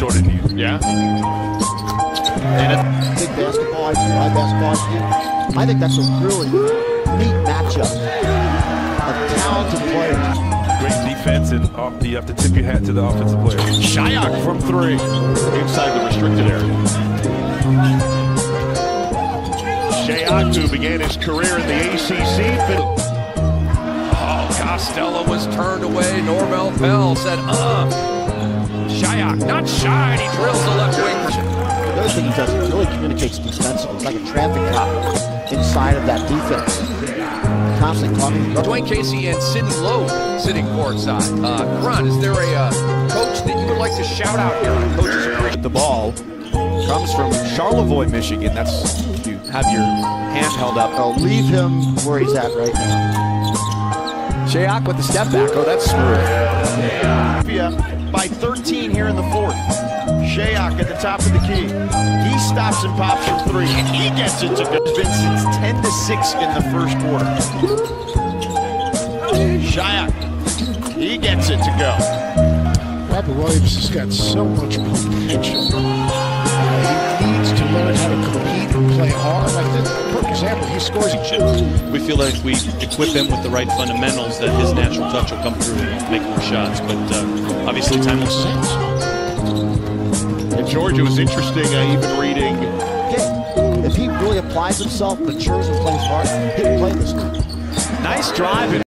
short end you. Yeah. And a big basketball IQ. I think that's a really neat matchup of talented players. Great defense, and you have to tip your hat to the offensive player. Shayok from three, inside the restricted area. Shayok, who began his career in the ACC. Costello was turned away. Norvell Pell said, Shayok, not shy, and he drills the left wing. The other thing he does, he really communicates defensively. It's like a traffic cop inside of that defense. Constantly talking. Dwayne Casey and Sidney Lowe sitting courtside. Karan, is there a coach that you would like to shout out here on Coaches Appreciation? The ball comes from Charlevoix, Michigan. That's, you have your hand held up. Oh, leave him where he's at right now. Shayok with the step back. Oh, that's smooth. By 13 here in the fourth. Shayok at the top of the key. He stops and pops from three, and he gets it to go. Vincent's 10-6 in the first quarter. Shayok, he gets it to go. Robert Williams has got so much potential. He needs to learn how to compete and play hard. Like this, for example, he scores. We feel like if we equip him with the right fundamentals, that his natural touch will come through and make more shots. But obviously, time will sense. And Georgia was interesting, even reading. If he really applies himself, matures and plays hard, he can play this game. Nice drive.